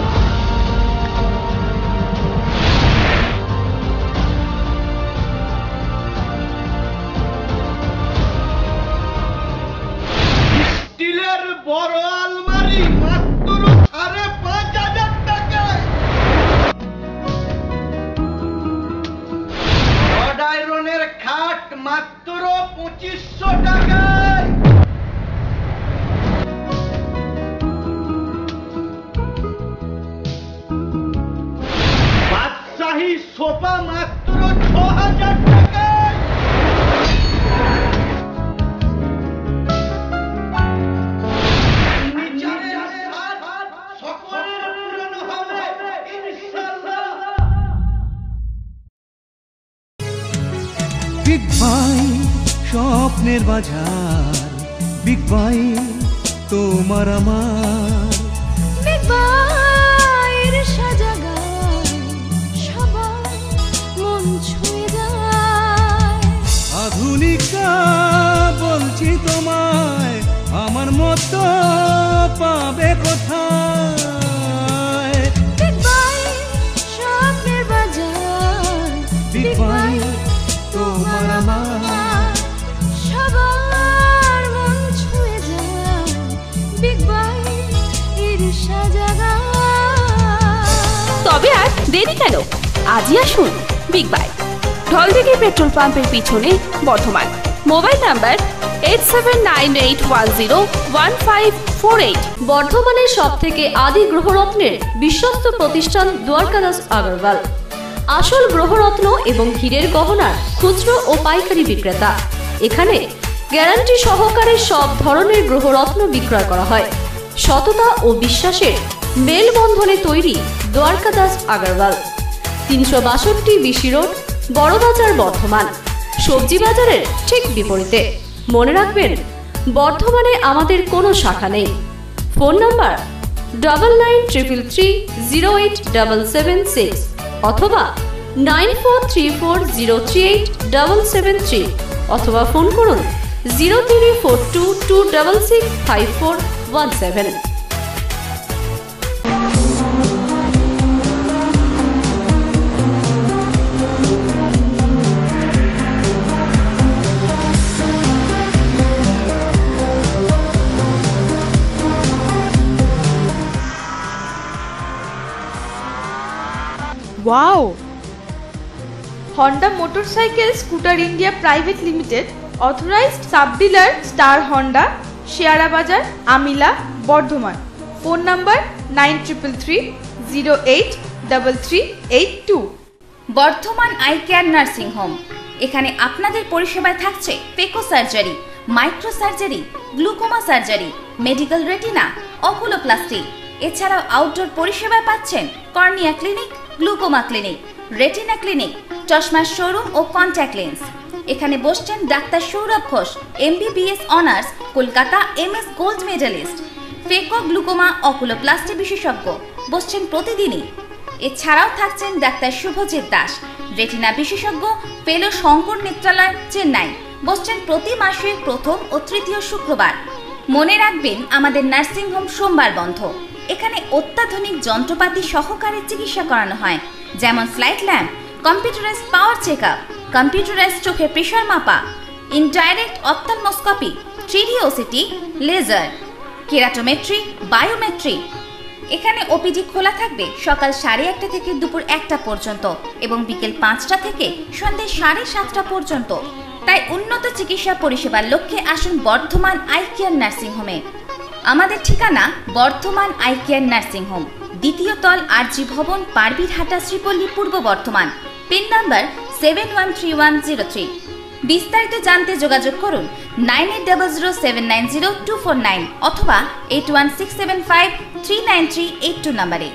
স্টিলের বড় আলমারি মাত্র 5,500 টাকায়। রড আয়রনের খাট মাত্র 2500 টাকায়। বাদশাহী সোফা মাত্র 6,000 টাকায়। বিগ বাই স্বপ্নের বাজার, বিগ বাই তোমার আমার, বিগ বাইয়ের সাজাগায় সবার মন ছুঁয়ে যায়। আধুনিকা বলছি তোমায়, আমার মতো পাবে কোথায়? বিগ বাই স্বপ্নের বাজার, বিগ বাই তোমার আমার, সবার মন ছুঁয়ে যায়। বিগ বাইয়ের সাজাগায়। তবে আর দেরি কেন, আজই আসুন বিগ বাই, ঢলদিঘি পেট্রোল পাম্পের পিছনে, বর্ধমান। Mobile number 8798101548। বর্ধমানের সবথেকে আদি গ্রহরত্নের বিশ্বস্ত প্রতিষ্ঠান দ্বারকাদাস আগরওয়াল, আসল গ্রহরত্ন এবং হীরের গহনার খুচরো ও পাইকারি বিক্রেতা। এখানে গ্যারান্টি সহকারে সব ধরনের গ্রহরত্ন বিক্রয় করা হয়। সততা ও বিশ্বাসের মেলবন্ধনে তৈরি দ্বারকাদাস আগরওয়াল। 362 BC road, Barabazar, Bardhaman. সবজি বাজারের ঠিক বিপরীতে। মনে রাখবেন, বর্ধমানে আমাদের কোনো শাখা নেই। ফোন নাম্বার 9933308776 অথবা 9434038773 অথবা ফোন করুন 0342266547। Wow! Honda Motorcycle Scooter India Private Limited, authorized sub-dealer Star Honda, Sheara Bazar, Amila, Bordhoman. Phone number 9333083382. Bardhaman eye care nursing home. এখানে আপনাদের পরিষেবায় থাকছে phaco surgery, micro surgery, glaucoma surgery, medical retina, oculoplasty. এছাড়াও আউটডোর পরিষেবা পাচ্ছেন cornea clinic, glaucoma clinic, retina clinic, চশমার শোরুম ও কন্ট্যাক্ট লেন্স। এখানে বসছেন doctor Sourav Ghosh, MBBS honours, Kolkata MS gold medallist, phaco glaucoma oculoplasty বিশেষজ্ঞ, বসছেন প্রতিদিনই। এছাড়াও থাকছেন ডাক্তার শুভজিৎ দাস, রেটিনা বিশেষজ্ঞ, ফেলো শঙ্কর নেত্রালয়, চেন্নাই, বসছেন প্রতি মাসের প্রথম ও তৃতীয় শুক্রবার। মনে রাখবেন আমাদের নার্সিং হোম সোমবার বন্ধ। এখানে অত্যাধুনিক যন্ত্রপাতি সহকারে চিকিৎসা করানো হয়, যেমন slit lamp, computerised power check up, computerised চোখের প্রেশার মাপা, indirect ophthalmoscopy, 3D OCT, laser, keratometry, biometry. এখানে ওপিডি খোলা থাকবে সকাল 1:30 থেকে দুপুর 1টা পর্যন্ত এবং বিকেল 5টা থেকে সন্ধ্যে 7:30 পর্যন্ত। তাই উন্নত চিকিৎসা পরিষেবার লক্ষ্যে আসুন বর্ধমান আই কেয়ার নার্সিং হোমে। আমাদের ঠিকানা Bardhaman eye care nursing home, দ্বিতীয় তল RG ভবন, পারবিরহাটা, শ্রীপল্লী, পূর্ব বর্ধমান। Pin number 713103। বিস্তারিত জানতে যোগাযোগ করুন 9800790249 অথবা 8167539382 নম্বরে।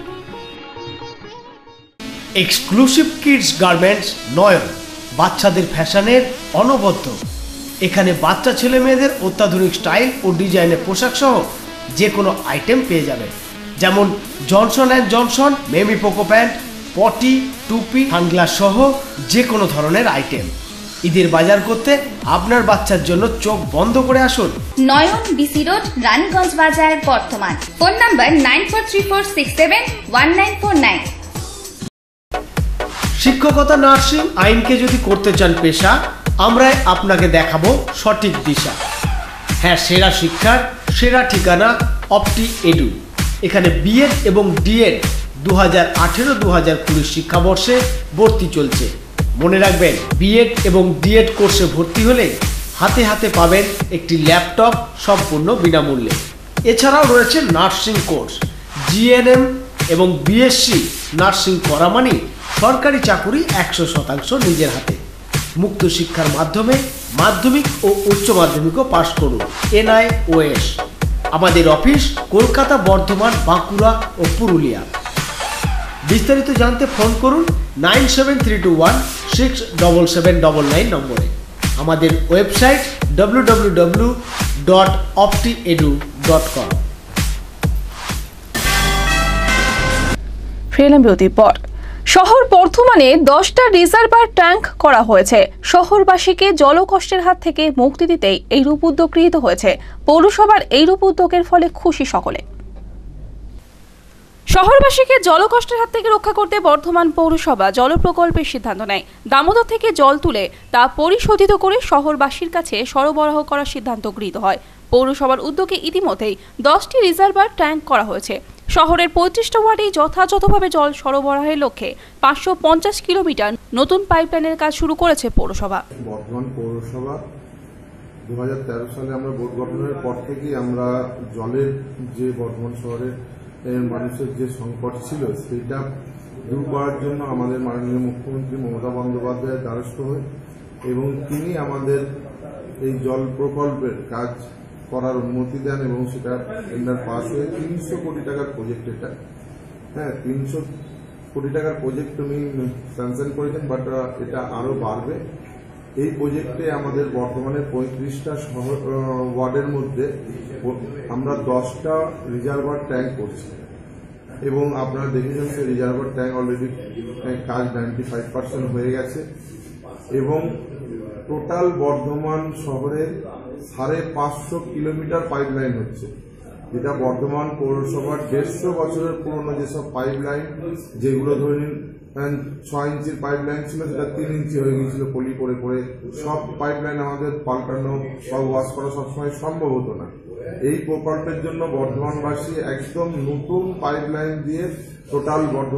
এক্সক্লুসিভ কিডস গার্মেন্টস নয়ন, বাচ্চাদের ফ্যাশনের অনবদ্য। এখানে বাচ্চা ছেলে মেয়েদের অত্যাধুনিক স্টাইল ও ডিজাইনের পোশাক সহ যে কোনো আইটেম পেয়ে যাবেন, যেমন Johnson and Johnson, Mamy Poko pant, potty, টুপি, সানগ্লাস সহ যে কোনো ধরনের আইটেম। ঈদের বাজার করতে আপনার বাচ্চার জন্য চোখ বন্ধ করে আসুন। নয়ন, BC রোড, রানীগঞ্জ বাজার, বর্ধমান। Phone number 9434671949। শিক্ষকতা, নার্সিং, আইনকে যদি করতে চান পেশা, আমরা আপনাকে দেখাবো সঠিক দিশা। হ্যাঁ, সেরা শিক্ষার সেরা ঠিকানা অপটি এডু। এখানে বিএড এবং ডিএড 2018-2020 শিক্ষাবর্ষে ভর্তি চলছে। মনে রাখবেন, বিএড এবং ডিএড কোর্সে ভর্তি হলে হাতে হাতে পাবেন একটি ল্যাপটপ সম্পূর্ণ বিনামূল্যে। এছাড়াও রয়েছে নার্সিং কোর্স, জিএনএম এবং বিএসসি নার্সিং করা মানে সরকারি চাকুরি 100% নিজের হাতে। মুক্ত শিক্ষার মাধ্যমে মাধ্যমিক ও উচ্চ মাধ্যমিকও পাশ করুন। NIOS। আমাদের অফিস কলকাতা, বর্ধমান, বাঁকুড়া ও পুরুলিয়া। বিস্তারিত জানতে ফোন করুন 9732167799 নম্বরে। আমাদের ওয়েবসাইট www.optiedu.com। ফিরলাম বিরতির পর। শহর বর্ধমানে 10টা রিজার্ভার ট্যাঙ্ক করা হয়েছে। শহরবাসীকে জলকষ্টের হাত থেকে মুক্তি দিতেই এই রূপ উদ্যোগ গৃহীত হয়েছে। পৌরসভার এই রূপ উদ্যোগের ফলে খুশি সকলে। শহরবাসীকে জলকষ্টের হাত থেকে রক্ষা করতে বর্ধমান পৌরসভা জল প্রকল্পের সিদ্ধান্ত নেয়। দামোদর থেকে জল তুলে তা পরিশোধিত করে শহরবাসীর কাছে সরবরাহ করার সিদ্ধান্ত গৃহীত হয়। পৌরসভার উদ্যোগে ইতিমধ্যেই 10টি রিজার্ভার ট্যাঙ্ক করা হয়েছে। শহরের 35টা ওয়ার্ডে যথাযথভাবে জল সরবরাহের লক্ষ্যে 550 কিলোমিটার নতুন পাইপলাইনের কাজ শুরু করেছে পৌরসভা। বর্ধমান পৌরসভা 2013 সালে আমরা বোর্ড গঠনের পর থেকেই আমরা জলের যে বর্ধমান শহরের মানুষের যে সংকট ছিল সেটা দূর করার জন্য আমাদের মাননীয় মুখ্যমন্ত্রী মমতা বন্দ্যোপাধ্যায়ের দ্বারস্থ হই এবং তিনি আমাদের এই জল প্রকল্পের কাজ করার অনুমতি দেন এবং সেটা টেন্ডার পাস হয়ে 300 কোটি টাকার প্রজেক্ট। এটা 300 কোটি টাকার প্রজেক্ট উনি স্যাংশন করেছেন, বাট এটা আরো বাড়বে। এই প্রজেক্টে আমাদের বর্তমানে 35টা শহর ওয়ার্ডের মধ্যে আমরা 10টা রিজার্ভার ট্যাঙ্ক করছি এবং আপনারা দেখেছেন সেই রিজার্ভার ট্যাঙ্ক অলরেডি কাজ 95% হয়ে গেছে এবং টোটাল বর্ধমান শহরে 550 কিলোমিটার পাইপলাইন হচ্ছে, যেটা বর্ধমান পৌরসভার 150 বছরের পুরনো যেসব পাইপলাইন, যেগুলো ধরে নিন 6 ইঞ্চির পাইপলাইন ছিল সেটা 3 ইঞ্চি হয়ে গিয়েছিল পলি করে করে। সব পাইপলাইন আমাদের পাল্টানো বা ওয়াশ করা সবসময় সম্ভব হতো না। এই প্রকল্পের জন্য বর্ধমানবাসী একদম নতুন পাইপলাইন দিয়ে টোটাল বর্ধমান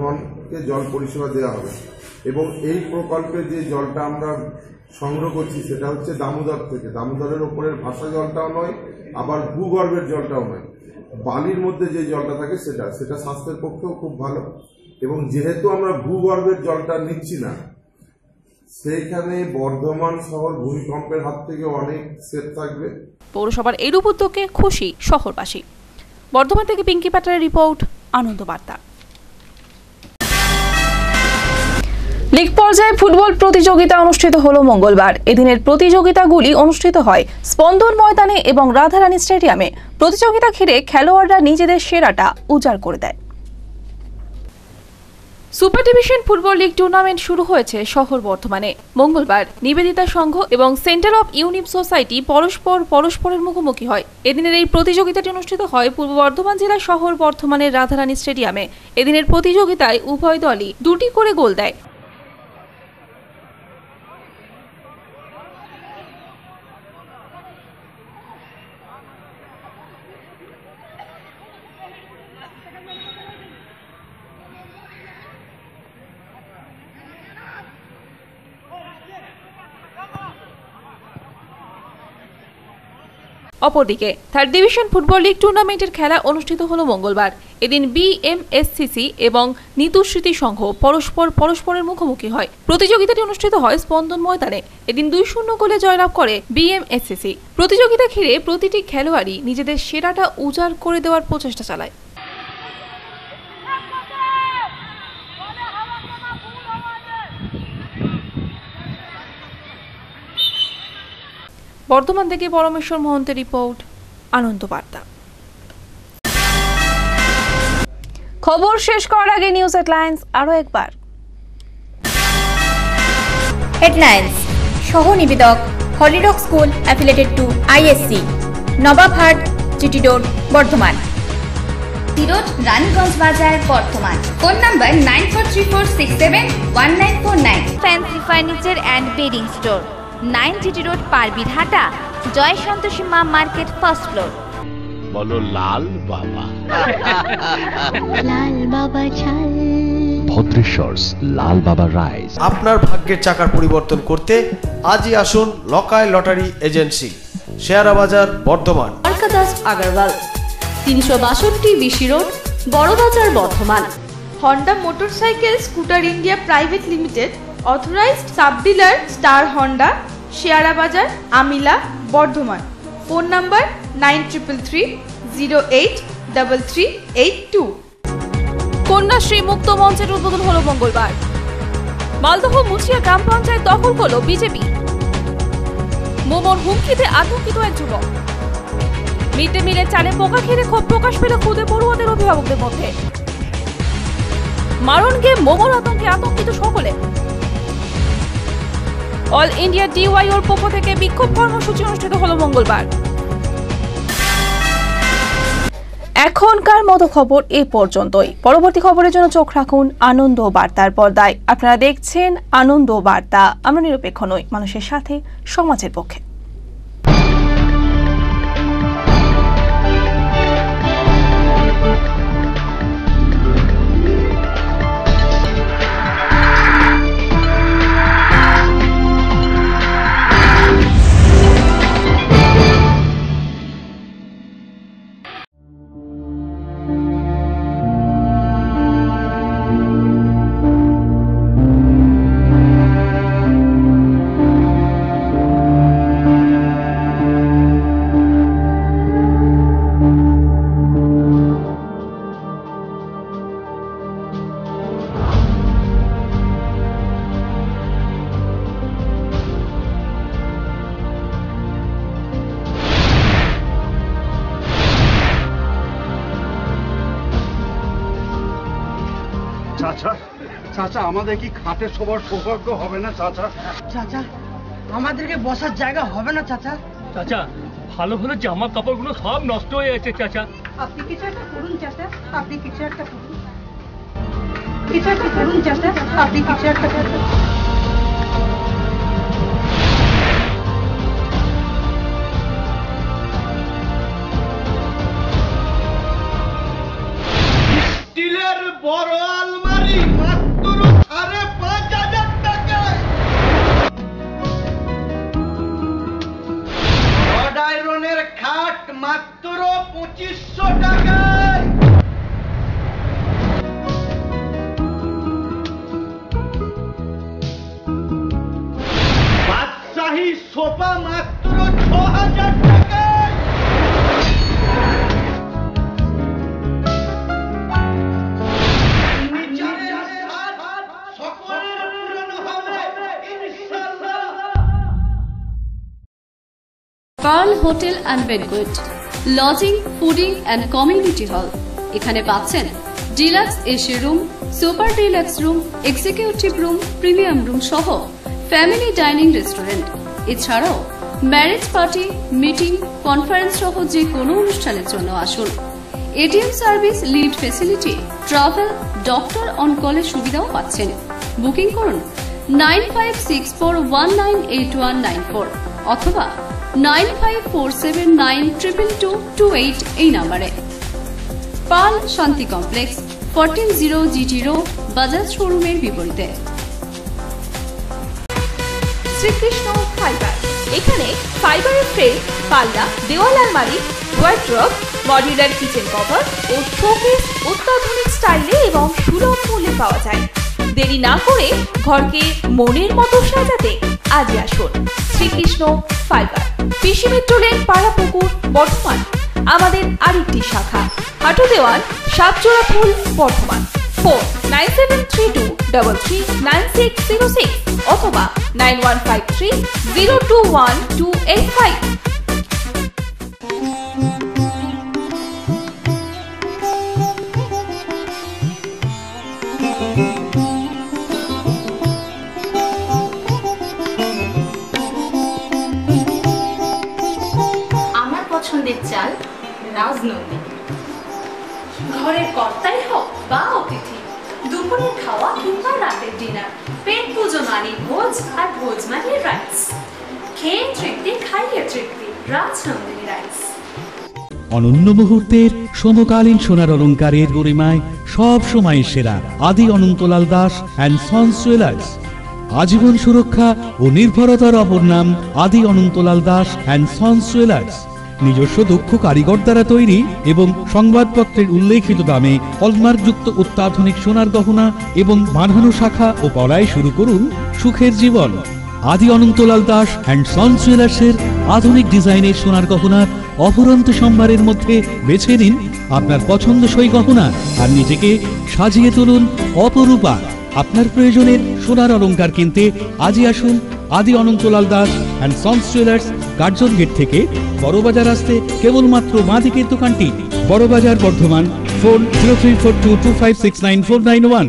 মানুষকে জল পরিষেবা দেওয়া হবে। এবং এই প্রকল্পে যে জলটা আমরা সংগ্রহ করছি সেটা হচ্ছে দামোদর থেকে। দামোদরের ওপরের ভাষা জলটাও নয়, আবার ভূগর্ভের জলটাও নয়, বালির মধ্যে যে জলটা থাকে সেটা স্বাস্থ্যের পক্ষেও খুব ভালো। এবং যেহেতু আমরা ভূগর্ভের জলটা নিচ্ছি না, সেইখানে বর্ধমান শহর ভূমিকম্পের হাত থেকে অনেক সেফ থাকবে। পৌরসভার এইরূপ উদ্যোগে খুশি শহরবাসী। বর্ধমান থেকে পিঙ্কি প্যাটারের রিপোর্ট, আনন্দ বার্তা। লীগ পর্যায়ে ফুটবল প্রতিযোগিতা অনুষ্ঠিত হলো মঙ্গলবার। এদিনের প্রতিযোগিতাগুলি অনুষ্ঠিত হয় স্পন্দন ময়দানে এবং রাধারানী স্টেডিয়ামে। প্রতিযোগিতা ঘিরে খেলোয়াড়রা নিজেদের সেরাটা উজাড় করে দেয়। Super division football league tournament শুরু হয়েছে শহর বর্ধমানে। মঙ্গলবার নিবেদিতা সংঘ এবং সেন্টার অফ ইউনিট সোসাইটি পরস্পরের মুখোমুখি হয়। এদিনের এই প্রতিযোগিতাটি অনুষ্ঠিত হয় পূর্ব বর্ধমান জেলার শহর বর্ধমানের রাধারানী স্টেডিয়ামে। এদিনের প্রতিযোগিতায় উভয় দলই 2টি করে গোল দেয়। অপরদিকে থার্ড ডিভিশন ফুটবল লিগ টুর্নামেন্টের খেলা অনুষ্ঠিত হলো মঙ্গলবার। এদিন বিএমএসসিসি এবং নিতু স্মৃতি সংঘ পরস্পরের মুখোমুখি হয়। প্রতিযোগিতাটি অনুষ্ঠিত হয় স্পন্দন ময়দানে। এদিন 2-0 গোলে জয়লাভ করে বিএমএসসিসি। প্রতিযোগিতা ঘিরে প্রতিটি খেলোয়াড়ই নিজেদের সেরাটা উজাড় করে দেওয়ার প্রচেষ্টা চালায়। বর্ধমান থেকে পরমেশ্বর মহন্তের রিপোর্ট, আনন্দ বার্তা। খবর শেষ করার আগে নিউজ হেডলাইন্স আরো একবার। হেডলাইন্স। সহ নিবেদক হলিডক school affiliated to ISC, Nababhat, GT road, Bardhaman. তিরোড, রানীগঞ্জ বাজার, Bardhaman. Phone number 9434671949। Fancy furniture and bedding store, 9 GT road, Parbirhata, Jai Santoshi Maa market, first floor. বলো লাল বাবা। লাল বাবা চাল। ভদ্রেশ্বরস লাল বাবা রাইস। আপনার ভাগ্যের চাকার পরিবর্তন করতে আজই আসুন লকায় লটারি এজেন্সি, শেয়ারা বাজার, Bardhaman. Dwarkadas Agarwal, 362 BC road, Barabazar, Bardhaman. Honda motorcycle scooter India private limited, authorised sub dealer star Honda, শেয়ারা বাজার, আমিলা, বর্ধমান। Phone number 9333083382। কন্যাশ্রী মুক্ত মঞ্চের উদ্বোধন হলো মঙ্গলবার। মালদহ মুছিয়া গ্রাম পঞ্চায়েত দখল করল বিজেপি। মোমোর হুমকিতে আতঙ্কিত এক যুবক। মিড ডে মিলের চালে পোকা খেলে ক্ষোভ প্রকাশ পেল খুদে পড়ুয়াদের অভিভাবকদের মধ্যে। মারণ গেম মোমোর আতঙ্কে আতঙ্কিত সকলে। অল ইন্ডিয়া ডিওয়াইওর পক্ষ থেকে বিক্ষোভ কর্মসূচি অনুষ্ঠিত হলো মঙ্গলবার। এখনকার মতো খবর এ পর্যন্তই। পরবর্তী খবরের জন্য চোখ রাখুন আনন্দ বার্তার পর্দায়। আপনারা দেখছেন আনন্দ বার্তা। আমরা নিরপেক্ষ নই, মানুষের সাথে, সমাজের পক্ষে। চাচা, চাচা আমাদের কি খাটে সবার সৌভাগ্য হবে না চাচা? চাচা, আমাদেরকে বসার জায়গা হবে না চাচা? চাচা, ভালো ভালো জামা কাপড়গুলো সব নষ্ট হয়ে যাচ্ছে চাচা। আপনি কিছু একটা করুন চাচা, আপনি কিছু একটা করুন, কিছু একটা করুন চাচা, আপনি কিছু একটা করুন। স্টিলের বড় আলমারি মাত্র 2500 টাকায়। বাদশাহী সোফা মাত্র 6000 টাকায়। Pearl hotel and banquet, lodging, fooding and community hall. এখানে পাচ্ছেন deluxe AC room, super deluxe room, executive room, premium room সহ ফ্যামিলি ডাইনিং রেস্টুরেন্ট। এছাড়াও ম্যারেজ পার্টি, মিটিং, কনফারেন্স সহ যে কোনো অনুষ্ঠানের জন্য আসুন। ATM service, lift facility, travel, doctor on কলের সুবিধাও পাচ্ছেন। বুকিং করুন 9564198194 অথবা 9547922228 এই নাম্বারে। পাল শান্তি কমপ্লেক্স, 140 GT রোড, বাজাজ শোরুমের বিপরীতে। শ্রীকৃষ্ণ ফাইবার, এখানে ফাইবারের ফ্রেম, পাল্লা, দেওয়াল আলমারি, ওয়ার্ড্রব, মডিউলার কিচেন কভার ও শোকেস অত্যাধুনিক স্টাইলে এবং সুলভ মূল্যে পাওয়া যায়। দেরি না করে ঘরকে মনের মতো সাজাতে আজই আসুন Shrikrishna fibre, PC metro lane, Parapukur, Bardhaman. আমাদের আরেকটি শাখা হাটু দেওয়ান, সাতজোড়া ফুল, বর্ধমান। ফোন 9732339606 অথবা 9153021285। আমার পছন্দের চাল রাজনন্দিনী। ঘরের কর্তাই হোক বা অতিথি, দুপুরের খাওয়া কিংবা রাতের ডিনার, পেট পুজো মানে ভোজ আর ভোজ মানে রাইস। খেয়ে তৃপ্তি, খাইয়ে তৃপ্তি, রাজনন্দিনী রাইস। অনন্য মুহূর্তের সমকালীন সোনার অলংকারের গরিমায় সব সময় সেরা Adi Anantalal Das and sons jewellers. আজীবন সুরক্ষা ও নির্ভরতার অপর নাম Adi Anantalal Das and sons jewellers. নিজস্ব দক্ষ কারিগর দ্বারা তৈরি এবং সংবাদপত্রের উল্লেখিত দামে হলমার্কযুক্ত অত্যাধুনিক সোনার গহনা এবং বাঁধানো শাখা ও পলায় শুরু করুন সুখের জীবন। আদি অনন্তলাল দাস অ্যান্ড সন্স জুয়েলার্সের আধুনিক ডিজাইনের সোনার গহনার অফুরন্ত সম্ভারের মধ্যে বেছে নিন আপনার পছন্দসই গহনা আর নিজেকে সাজিয়ে তুলুন অপরূপা। আপনার প্রয়োজনের সোনার অলংকার কিনতে আজই আসুন Adi Anantalal Das and sons jewellers, Curzon gate থেকে বড়বাজার আসতে কেবলমাত্র বাঁদিকের দোকানটি, বড়বাজার, বর্ধমান। ফোন 0342256991।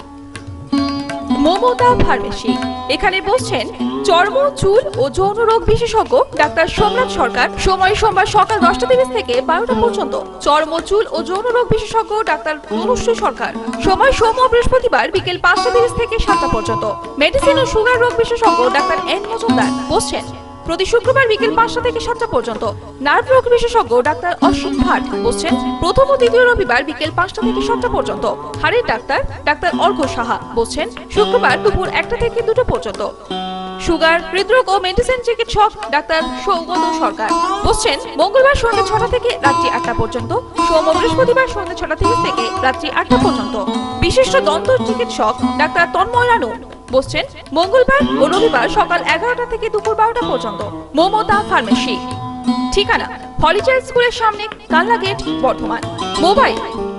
মমতা ফার্মেসি, এখানে বসছেন চর্ম, চুল ও যৌন রোগ বিশেষজ্ঞ ডাক্তার সোমনাথ সরকার। সময় সোমবার সকাল 10টা থেকে 12টা পর্যন্ত। চর্ম, চুল ও যৌন রোগ বিশেষজ্ঞ ডাক্তার তনুশ্রী সরকার। সময় সোম ও বৃহস্পতিবার বিকেল 5টা থেকে 7টা পর্যন্ত। মেডিসিন ও সুগার রোগ বিশেষজ্ঞ ডাক্তার এন মজুমদার বসছেন প্রতি শুক্রবার বিকেল 5টা থেকে 7টা পর্যন্ত। নার্ভ রোগ বিশেষজ্ঞ ডাক্তার অসীম ভাট বসছেন প্রথম ও দ্বিতীয় রবিবার বিকেল 5টা থেকে 7টা পর্যন্ত। হাড়ের ডাক্তার ডাক্তার অর্ঘ সাহা বসছেন শুক্রবার দুপুর 1টা থেকে 2টা পর্যন্ত। সুগার, হৃদরোগ ও মেডিসিন চিকিৎসক ডাক্তার সৌগত সরকার বসছেন মঙ্গলবার সন্ধ্যে 6টা থেকে রাত্রি 8টা পর্যন্ত। সোম ও বৃহস্পতিবার সন্ধ্যে 6টা থেকে রাত্রি 8টা পর্যন্ত। বিশিষ্ট দন্ত চিকিৎসক ডাক্তার তন্ময় রানু বসছেন মঙ্গলবার ও রবিবার সকাল 11টা থেকে দুপুর 12টা পর্যন্ত। মমতা ফার্মেসি, ঠিকানা হলিচাইল্ড স্কুলের সামনে, কানলা গেট, বর্ধমান। মোবাইল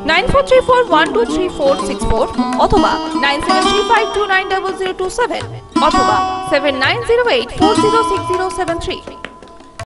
9434123464 অথবা 9735290027 অথবা 7908406073।